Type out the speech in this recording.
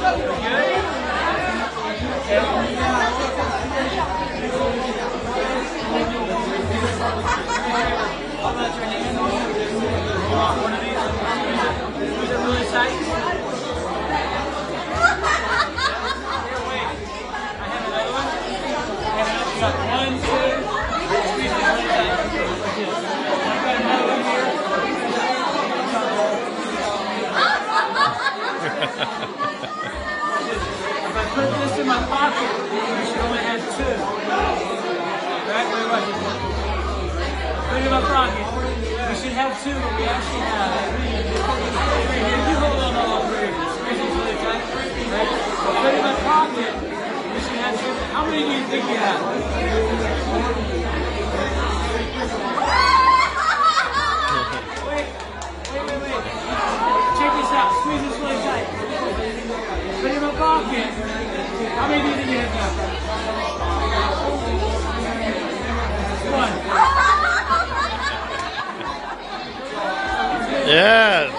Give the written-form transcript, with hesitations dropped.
If I put this in my pocket, we should only have two. Right? Wait, wait. Put it in my pocket. We should have two, but we actually have three. You hold on all three. Squeeze really tight. Right? Put it in my pocket. We should have two. How many do you think you have? Wait. Check this out. Squeeze this really tight. Put it in my pocket. How many do you think you have now? One. Yes.